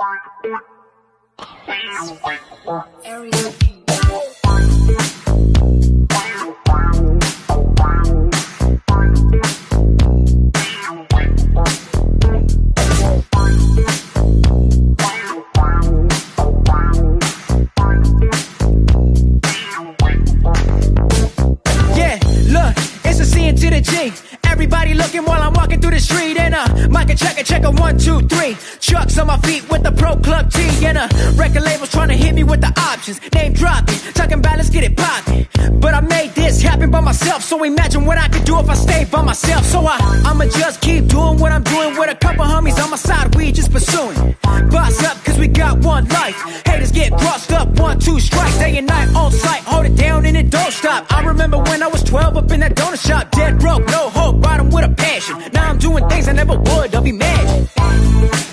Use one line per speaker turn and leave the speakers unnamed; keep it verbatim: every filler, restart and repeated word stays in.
Everybody looking while I'm walking through the street. And uh, mic and check a check a one, two, three. Chucks on my feet with the Pro Club tee. And uh, record labels trying to hit me with the options. Name dropping, talking about let's get it poppin'. But I made this happen by myself. So imagine what I could do if I stayed by myself. So I, I'ma just keep doing what I'm doing with a couple homies on my side. We just pursuing. Boss up cause we got one life. Haters get crossed up, one, two strikes. Day and night on sight, hold it down and it don't stop. I remember when I was twelve up in that donut shop. Dead broke, no hope, riding with a passion. Now I'm doing things I never would, I'll be mad.